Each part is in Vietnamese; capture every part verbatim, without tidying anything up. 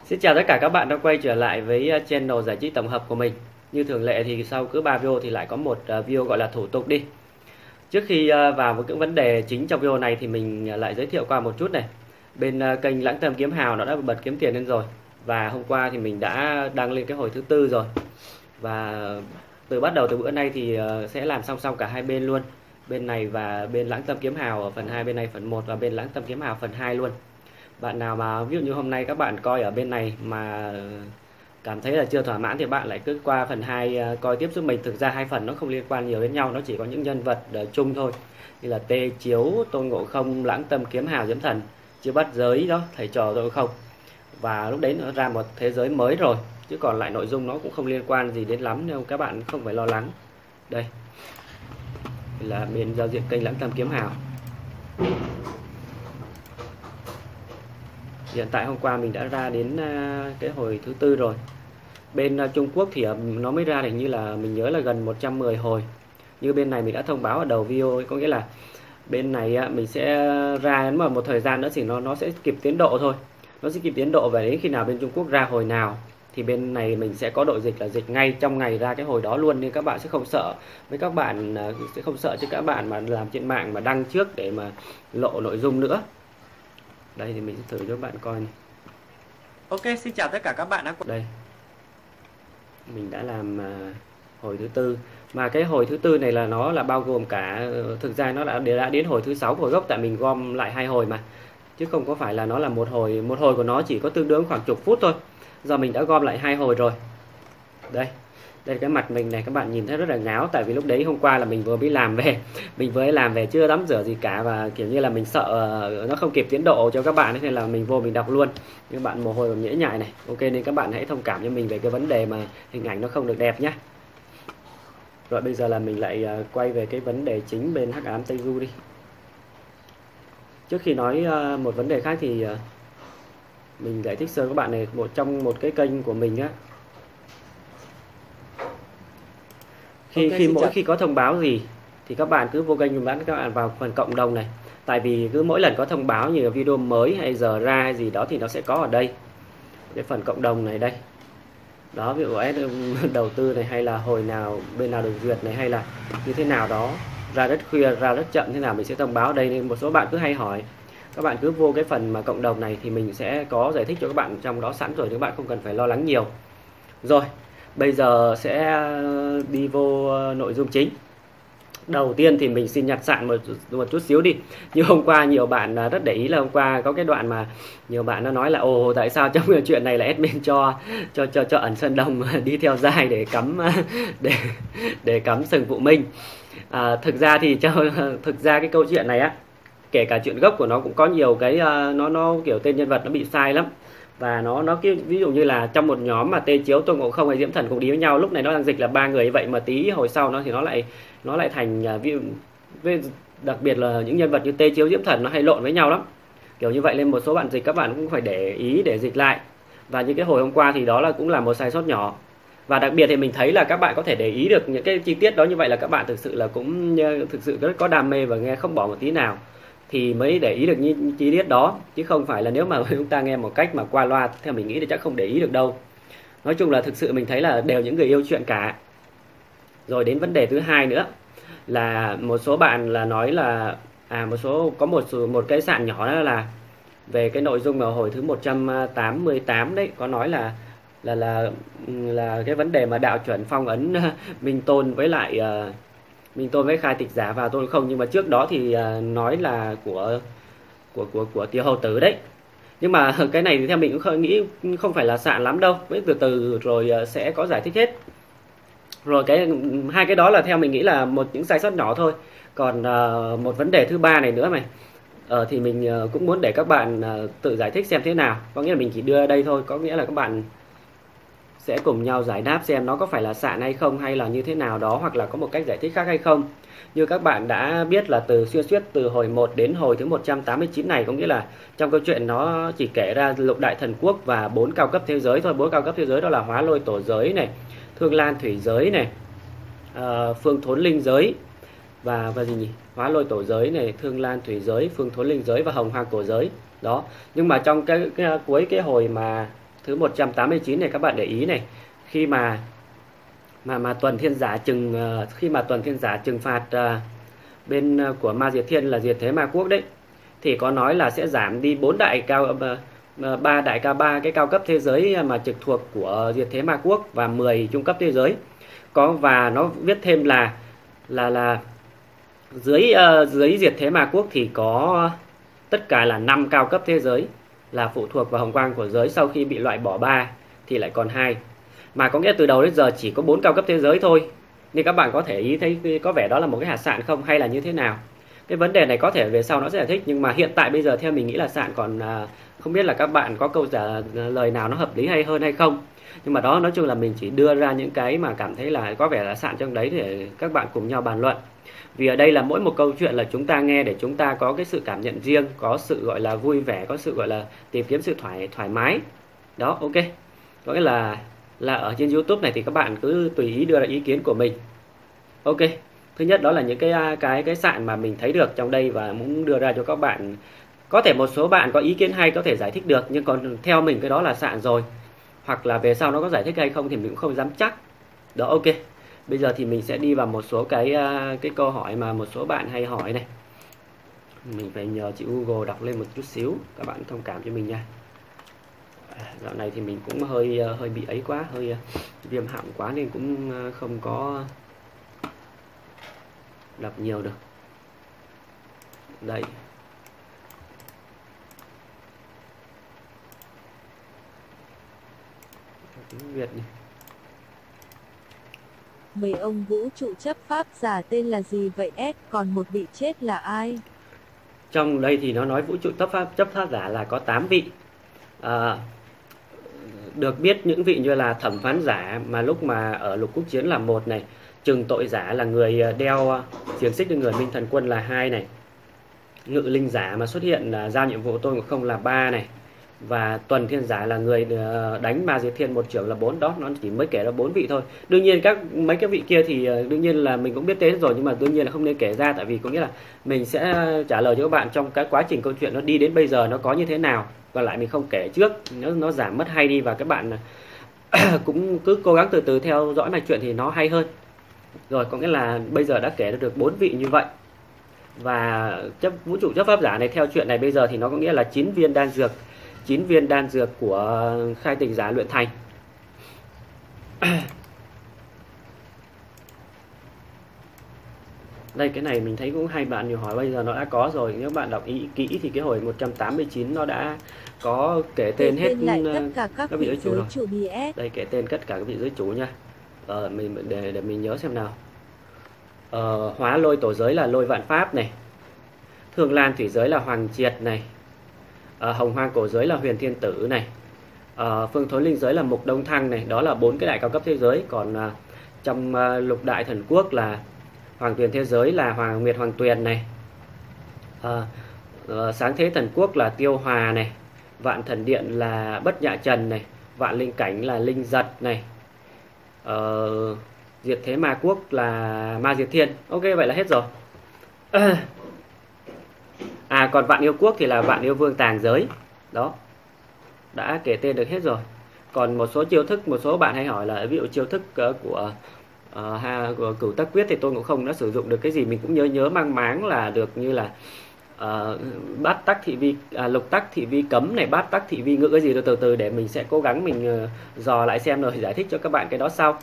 Xin chào tất cả các bạn đã quay trở lại với uh, channel giải trí tổng hợp của mình. Như thường lệ thì sau cứ ba video thì lại có một uh, video gọi là thủ tục đi. Trước khi uh, vào với những vấn đề chính trong video này thì mình uh, lại giới thiệu qua một chút này. Bên uh, kênh Lãng Tâm Kiếm Hào nó đã bật kiếm tiền lên rồi. Và hôm qua thì mình đã đăng lên cái hồi thứ tư rồi. Và từ bắt đầu từ bữa nay thì uh, sẽ làm song song cả hai bên luôn. Bên này và bên Lãng Tâm Kiếm Hào ở phần hai, bên này phần một và bên Lãng Tâm Kiếm Hào phần hai luôn. Bạn nào mà ví dụ như hôm nay các bạn coi ở bên này mà cảm thấy là chưa thỏa mãn thì bạn lại cứ qua phần hai coi tiếp giúp mình. Thực ra hai phần nó không liên quan nhiều đến nhau, nó chỉ có những nhân vật chung thôi, như là Tê Chiếu, Tôn Ngộ Không, Lãng Tâm Kiếm Hào, Diễm Thần, Chiếu Bắt Giới đó, thầy trò Tôn Ngộ Không. Và lúc đấy nó ra một thế giới mới rồi, chứ còn lại nội dung nó cũng không liên quan gì đến lắm, nên các bạn không phải lo lắng. Đây là bên giao diện kênh Lãng Tâm Kiếm Hào. Hiện tại hôm qua mình đã ra đến cái hồi thứ tư rồi. Bên Trung Quốc thì nó mới ra, hình như là mình nhớ là gần một trăm mười hồi. Như bên này mình đã thông báo ở đầu video, có nghĩa là bên này mình sẽ ra mà một thời gian nữa thì nó nó sẽ kịp tiến độ thôi. Nó sẽ kịp tiến độ và đến khi nào bên Trung Quốc ra hồi nào thì bên này mình sẽ có đội dịch là dịch ngay trong ngày ra cái hồi đó luôn, nên các bạn sẽ không sợ. Với các bạn sẽ không sợ chứ các bạn mà làm trên mạng mà đăng trước để mà lộ nội dung nữa. Đây thì mình sẽ thử cho các bạn coi này. Ok, xin chào tất cả các bạn đã đây mình đã làm uh, hồi thứ tư, mà cái hồi thứ tư này là nó là bao gồm cả, thực ra nó đã đã đến hồi thứ sáu hồi gốc, tại mình gom lại hai hồi mà, chứ không có phải là nó là một hồi. Một hồi của nó chỉ có tương đương khoảng chục phút thôi, giờ mình đã gom lại hai hồi rồi. Đây đây cái mặt mình này, các bạn nhìn thấy rất là ngáo, tại vì lúc đấy hôm qua là mình vừa mới làm về mình vừa làm về chưa tắm rửa gì cả, và kiểu như là mình sợ nó không kịp tiến độ cho các bạn, nên là mình vô mình đọc luôn. Các bạn mồ hôi còn nhễ nhại này. Ok, nên các bạn hãy thông cảm cho mình về cái vấn đề mà hình ảnh nó không được đẹp nhé. Rồi bây giờ là mình lại quay về cái vấn đề chính bên Hắc Ám Tây Du đi. Trước khi nói một vấn đề khác thì mình giải thích sơ các bạn này, một trong một cái kênh của mình á, khi okay, khi mỗi chào. khi có thông báo gì thì các bạn cứ vô kênh chúng bạn, các bạn vào phần cộng đồng này. Tại vì cứ mỗi lần có thông báo như video mới hay giờ ra hay gì đó thì nó sẽ có ở đây, cái phần cộng đồng này đây đó. Ví dụ đầu tư này, hay là hồi nào bên nào được duyệt này, hay là như thế nào đó, ra rất khuya, ra rất chậm thế nào, mình sẽ thông báo ở đây. Nên một số bạn cứ hay hỏi, các bạn cứ vô cái phần mà cộng đồng này thì mình sẽ có giải thích cho các bạn trong đó sẵn rồi, các bạn không cần phải lo lắng nhiều. Rồi bây giờ sẽ đi vô nội dung chính. Đầu tiên thì mình xin nhặt sạn một, một chút xíu đi. Như hôm qua nhiều bạn rất để ý là hôm qua có cái đoạn mà nhiều bạn nó nói là ồ, tại sao trong chuyện này là admin cho cho cho cho ẩn Sơn Đồng đi theo dai để cắm để để cắm sừng Phụ Minh. À, thực ra thì cho thực ra cái câu chuyện này á, kể cả chuyện gốc của nó cũng có nhiều cái nó nó kiểu tên nhân vật nó bị sai lắm. Và nó nó cái ví dụ như là trong một nhóm mà Tê Chiếu, Tôn Ngộ Không hay Diễm Thần cùng đi với nhau, lúc này nó đang dịch là ba người, vậy mà tí hồi sau nó thì nó lại nó lại thành ví dụ, đặc biệt là những nhân vật như Tê Chiếu, Diễm Thần nó hay lộn với nhau lắm, kiểu như vậy. Nên một số bạn dịch các bạn cũng phải để ý để dịch lại. Và như cái hồi hôm qua thì đó là cũng là một sai sót nhỏ. Và đặc biệt thì mình thấy là các bạn có thể để ý được những cái chi tiết đó, như vậy là các bạn thực sự là cũng thực sự rất có đam mê và nghe không bỏ một tí nào thì mới để ý được những chi tiết đó, chứ không phải là nếu mà chúng ta nghe một cách mà qua loa theo mình nghĩ thì chắc không để ý được đâu. Nói chung là thực sự mình thấy là đều những người yêu chuyện cả. Rồi đến vấn đề thứ hai nữa là một số bạn là nói là à một số có một một cái sạn nhỏ đó là về cái nội dung mà hồi thứ một trăm tám mươi tám đấy, có nói là là là là cái vấn đề mà đạo chuẩn phong ấn Minh Tôn với lại uh, Minh Tôn với khai tịch giả vào Tôn Không, nhưng mà trước đó thì uh, nói là của của của của Tiêu Hầu Tử đấy. Nhưng mà cái này thì theo mình cũng không nghĩ không phải là sạn lắm đâu, với từ từ rồi uh, sẽ có giải thích hết. Rồi cái hai cái đó là theo mình nghĩ là một những sai sót nhỏ thôi. Còn uh, một vấn đề thứ ba này nữa này, uh, thì mình uh, cũng muốn để các bạn uh, tự giải thích xem thế nào. Có nghĩa là mình chỉ đưa đây thôi, có nghĩa là các bạn sẽ cùng nhau giải đáp xem nó có phải là sạn hay không, hay là như thế nào đó, hoặc là có một cách giải thích khác hay không. Như các bạn đã biết là từ xuyên suốt từ hồi một đến hồi thứ một trăm tám mươi chín này, có nghĩa là trong câu chuyện nó chỉ kể ra lục đại thần quốc và bốn cao cấp thế giới thôi. Bốn cao cấp thế giới đó là Hóa Lôi Tổ giới này, Thương Lan Thủy giới này, uh, Phương Thốn Linh giới và và gì nhỉ? Hóa Lôi Tổ giới này, Thương Lan Thủy giới, Phương Thốn Linh giới và Hồng Hoang Cổ giới. Đó. Nhưng mà trong cái, cái cuối cái hồi mà thứ một trăm tám mươi chín này các bạn để ý này, khi mà mà mà tuần thiên giả trừng uh, khi mà tuần thiên giả trừng phạt uh, bên uh, của Ma Diệt Thiên là Diệt Thế Ma Quốc đấy, thì có nói là sẽ giảm đi bốn đại cao ba uh, đại cao ba cái cao cấp thế giới mà trực thuộc của Diệt Thế Ma Quốc và mười trung cấp thế giới. Có và nó viết thêm là là là dưới uh, dưới Diệt Thế Ma Quốc thì có tất cả là năm cao cấp thế giới là phụ thuộc vào hồng quang của giới, sau khi bị loại bỏ ba thì lại còn hai. Mà có nghĩa từ đầu đến giờ chỉ có bốn cao cấp thế giới thôi. Nên các bạn có thể ý thấy có vẻ đó là một cái hạt sạn không, hay là như thế nào? Cái vấn đề này có thể về sau nó sẽ giải thích, nhưng mà hiện tại bây giờ theo mình nghĩ là sạn, còn à, không biết là các bạn có câu trả lời nào nó hợp lý hay hơn hay không. Nhưng mà đó, nói chung là mình chỉ đưa ra những cái mà cảm thấy là có vẻ là sạn trong đấy để các bạn cùng nhau bàn luận. Vì ở đây là mỗi một câu chuyện là chúng ta nghe để chúng ta có cái sự cảm nhận riêng, có sự gọi là vui vẻ, có sự gọi là tìm kiếm sự thoải thoải mái. Đó, ok. Có nghĩa là là ở trên YouTube này thì các bạn cứ tùy ý đưa ra ý kiến của mình. Ok. Thứ nhất đó là những cái cái cái sạn mà mình thấy được trong đây và muốn đưa ra cho các bạn. Có thể một số bạn có ý kiến hay có thể giải thích được, nhưng còn theo mình cái đó là sạn rồi. Hoặc là về sau nó có giải thích hay không thì mình cũng không dám chắc. Đó, ok. Bây giờ thì mình sẽ đi vào một số cái cái câu hỏi mà một số bạn hay hỏi này. Mình phải nhờ chị Google đọc lên một chút xíu, các bạn thông cảm cho mình nha. Dạo này thì mình cũng hơi hơi bị ấy quá, hơi viêm họng quá nên cũng không có đọc nhiều được. Đây. Tiếng Việt này. Mấy ông vũ trụ chấp pháp giả tên là gì vậy S, còn một vị chết là ai? Trong đây thì nó nói vũ trụ chấp pháp, chấp pháp giả là có tám vị. À, được biết những vị như là thẩm phán giả mà lúc mà ở Lục Quốc Chiến là một này, trừng tội giả là người đeo xiềng xích đến người Minh Thần Quân là hai này, ngự linh giả mà xuất hiện là giao nhiệm vụ tôi ngộ không là ba này, và tuần thiên giả là người đánh Ma Diệt Thiên một trưởng là bốn. Đó, nó chỉ mới kể là bốn vị thôi. Đương nhiên các mấy cái vị kia thì đương nhiên là mình cũng biết tên rồi, nhưng mà đương nhiên là không nên kể ra, tại vì có nghĩa là mình sẽ trả lời cho các bạn trong cái quá trình câu chuyện nó đi đến bây giờ nó có như thế nào, còn lại mình không kể trước, nó nó giảm mất hay đi, và các bạn cũng cứ cố gắng từ từ theo dõi mạch chuyện thì nó hay hơn. Rồi, có nghĩa là bây giờ đã kể được bốn vị như vậy. Và chấp vũ trụ chấp pháp giả này theo chuyện này bây giờ thì nó có nghĩa là chín viên đan dược, chín viên đan dược của khai tình giả luyện thành. Đây, cái này mình thấy cũng hay bạn nhiều hỏi, bây giờ nó đã có rồi. Nếu bạn đọc ý kỹ thì cái hồi một trăm tám mươi chín nó đã có kể tên Kể hết tên lại tất cả các, các vị giới chủ rồi. Chủ đây, kể tên tất cả các vị giới chủ nha. Ờ, mình để để mình nhớ xem nào. Ờ, hóa lôi tổ giới là Lôi Vạn Pháp này, Thương Lan thủy giới là Hoàng Triệt này, ờ, Hồng Hoang cổ giới là Huyền Thiên Tử này, ờ, Phương Thối Linh giới là Mục Đông Thăng này. Đó là bốn cái đại cao cấp thế giới. Còn uh, trong uh, lục đại thần quốc là Hoàng Tuyền thế giới là Hoàng Nguyệt Hoàng Tuyền này, ờ, uh, Sáng Thế thần quốc là Tiêu Hòa này, Vạn Thần Điện là Bất Nhạ Trần này, Vạn Linh Cảnh là Linh Giật này, ờ, Diệt Thế Ma Quốc là Ma Diệt Thiên. Ok, vậy là hết rồi. À, còn Vạn Yêu Quốc thì là Vạn Yêu Vương Tàng Giới. Đó, đã kể tên được hết rồi. Còn một số chiêu thức, một số bạn hay hỏi là ví dụ chiêu thức uh, của, uh, ha, của Cửu Tắc Quyết thì tôi cũng không đã sử dụng được cái gì. Mình cũng nhớ nhớ mang máng là được như là uh, bát tắc thị vi, à, lục tắc thị vi cấm này, bát tắc thị vi ngữ cái gì đó, từ từ để mình sẽ cố gắng mình uh, dò lại xem rồi giải thích cho các bạn cái đó sau.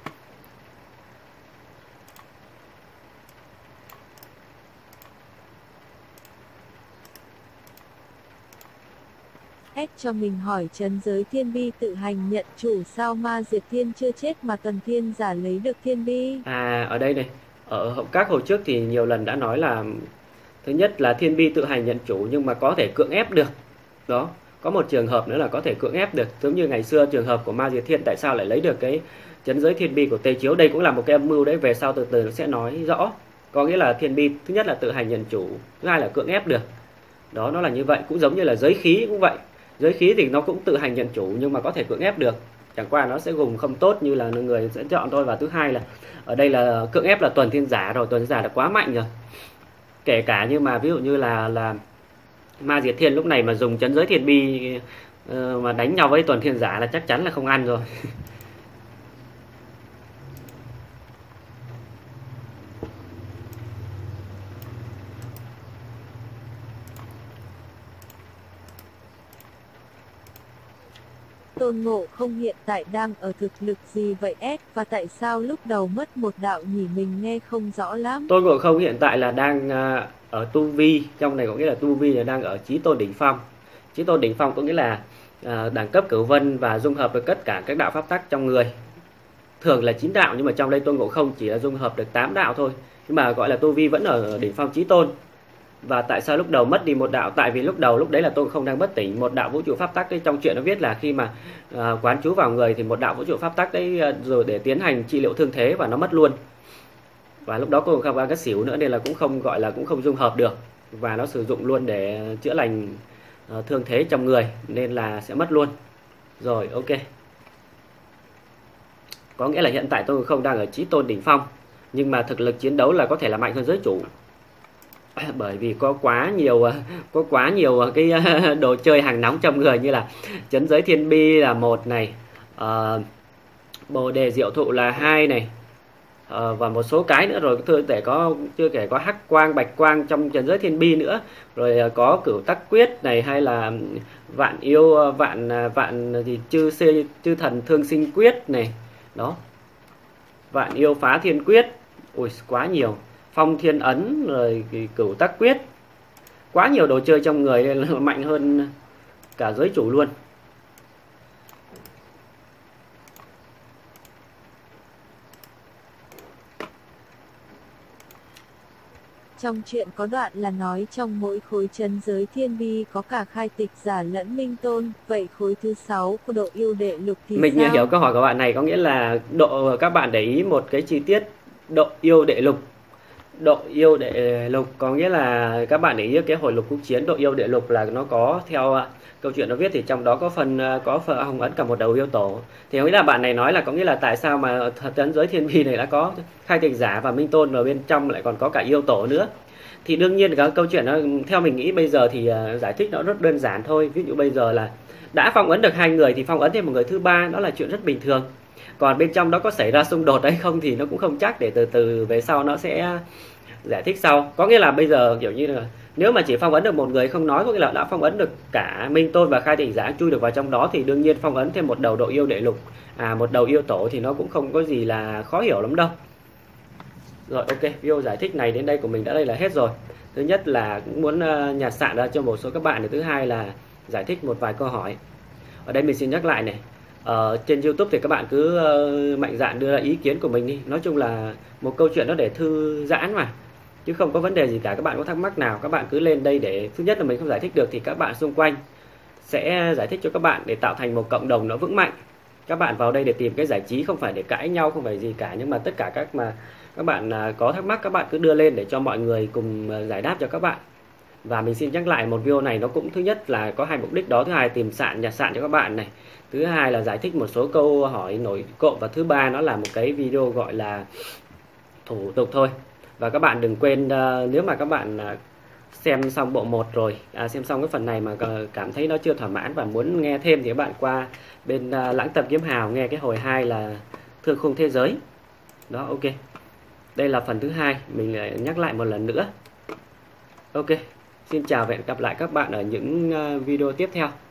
S cho mình hỏi trấn giới thiên bi tự hành nhận chủ, sao Ma Diệt Thiên chưa chết mà tuần thiên giả lấy được thiên bi? À, ở đây này, ở các hồi trước thì nhiều lần đã nói là thứ nhất là thiên bi tự hành nhận chủ nhưng mà có thể cưỡng ép được. Đó, có một trường hợp nữa là có thể cưỡng ép được, giống như ngày xưa trường hợp của Ma Diệt Thiên tại sao lại lấy được cái trấn giới thiên bi của Tây Chiếu. Đây cũng là một cái âm mưu đấy, về sau từ từ nó sẽ nói rõ. Có nghĩa là thiên bi thứ nhất là tự hành nhận chủ, thứ hai là cưỡng ép được. Đó, nó là như vậy. Cũng giống như là giới khí cũng vậy. Giới khí thì nó cũng tự hành nhận chủ nhưng mà có thể cưỡng ép được, chẳng qua nó sẽ gùng không tốt như là người sẽ chọn thôi. Và thứ hai là ở đây là cưỡng ép là tuần thiên giả rồi, tuần thiên giả là quá mạnh rồi. Kể cả như mà ví dụ như là là Ma Diệt Thiên lúc này mà dùng trấn giới thiên bi ờ, mà đánh nhau với tuần thiên giả là chắc chắn là không ăn rồi. Tôn Ngộ Không hiện tại đang ở thực lực gì vậy S, và tại sao lúc đầu mất một đạo nhỉ, mình nghe không rõ lắm. Tôn Ngộ Không hiện tại là đang à, ở tu vi, trong này có nghĩa là tu vi là đang ở chí tôn đỉnh phong. Chí tôn đỉnh phong có nghĩa là à, đẳng cấp cửu vân và dung hợp được tất cả các đạo pháp tắc trong người. Thường là chín đạo nhưng mà trong đây Tôn Ngộ Không chỉ là dung hợp được tám đạo thôi. Nhưng mà gọi là tu vi vẫn ở đỉnh phong chí tôn. Và tại sao lúc đầu mất đi một đạo? Tại vì lúc đầu lúc đấy là Tôn Ngộ Không đang bất tỉnh, một đạo vũ trụ pháp tắc đấy, trong chuyện nó viết là khi mà à, quán chú vào người thì một đạo vũ trụ pháp tắc đấy à, rồi để tiến hành trị liệu thương thế và nó mất luôn. Và lúc đó Tôn Ngộ Không đang cái xỉu nữa nên là cũng không gọi là cũng không dung hợp được, và nó sử dụng luôn để chữa lành à, thương thế trong người nên là sẽ mất luôn. Rồi, ok. Có nghĩa là hiện tại Tôn Ngộ Không đang ở chí tôn đỉnh phong, nhưng mà thực lực chiến đấu là có thể là mạnh hơn giới chủ. Bởi vì có quá nhiều có quá nhiều cái đồ chơi hàng nóng trong người, như là chấn giới thiên bi là một này, uh, bồ đề diệu thụ là hai này, uh, và một số cái nữa rồi, chưa kể có chưa kể có hắc quang bạch quang trong chấn giới thiên bi nữa, rồi uh, có cửu tắc quyết này, hay là vạn yêu vạn vạn gì chư chư thần thương sinh quyết này, đó, vạn yêu phá thiên quyết, ui quá nhiều, phong thiên ấn, rồi cửu tắc quyết, quá nhiều đồ chơi trong người nên là mạnh hơn cả giới chủ luôn. Trong chuyện có đoạn là nói trong mỗi khối chân giới thiên bi có cả khai tịch giả lẫn minh tôn, vậy khối thứ sáu của độ yêu đệ lục thì Mình sao? hiểu câu hỏi của bạn này, có nghĩa là độ các bạn để ý một cái chi tiết độ yêu đệ lục. Độ yêu đệ lục có nghĩa là các bạn để ý cái hồi lục quốc chiến, độ yêu đệ lục là nó có theo câu chuyện nó viết thì trong đó có phần có phần hồng ấn cả một đầu yêu tổ. Thì có nghĩa là bạn này nói là có nghĩa là tại sao mà tấn giới thiên bi này đã có khai tịch giả và minh tôn, và bên trong lại còn có cả yêu tổ nữa. Thì đương nhiên cái câu chuyện nó theo mình nghĩ bây giờ thì giải thích nó rất đơn giản thôi. Ví dụ bây giờ là đã phong ấn được hai người thì phong ấn thêm một người thứ ba, đó là chuyện rất bình thường. Còn bên trong đó có xảy ra xung đột hay không thì nó cũng không chắc, để từ từ về sau nó sẽ giải thích sau. Có nghĩa là bây giờ kiểu như là nếu mà chỉ phong ấn được một người không nói, có nghĩa là đã phong ấn được cả minh tôn và khai tịch giả chui được vào trong đó, thì đương nhiên phong ấn thêm một đầu độ yêu đệ lục, à một đầu yêu tổ thì nó cũng không có gì là khó hiểu lắm đâu. Rồi, ok, video giải thích này đến đây của mình đã đây là hết rồi. Thứ nhất là cũng muốn uh, nhặt sạn ra cho một số các bạn, và thứ hai là giải thích một vài câu hỏi. Ở đây mình xin nhắc lại này, ở trên YouTube thì các bạn cứ uh, mạnh dạn đưa ra ý kiến của mình đi. Nói chung là một câu chuyện đó để thư giãn mà, chứ không có vấn đề gì cả. Các bạn có thắc mắc nào các bạn cứ lên đây, để thứ nhất là mình không giải thích được thì các bạn xung quanh sẽ giải thích cho các bạn, để tạo thành một cộng đồng nó vững mạnh. Các bạn vào đây để tìm cái giải trí, không phải để cãi nhau, không phải gì cả, nhưng mà tất cả các mà các bạn có thắc mắc các bạn cứ đưa lên để cho mọi người cùng giải đáp cho các bạn. Và mình xin nhắc lại, một video này nó cũng thứ nhất là có hai mục đích đó, thứ hai tìm sạn nhặt sạn cho các bạn này, thứ hai là giải thích một số câu hỏi nổi cộm, và thứ ba nó là một cái video gọi là thủ tục thôi. Và các bạn đừng quên, nếu mà các bạn xem xong bộ một rồi, à, xem xong cái phần này mà cảm thấy nó chưa thỏa mãn và muốn nghe thêm thì các bạn qua bên Lãng Tâm Kiếm Hào nghe cái hồi hai là Thương Khung Thế Giới. Đó, ok. Đây là phần thứ hai, mình lại nhắc lại một lần nữa. Ok, xin chào và hẹn gặp lại các bạn ở những video tiếp theo.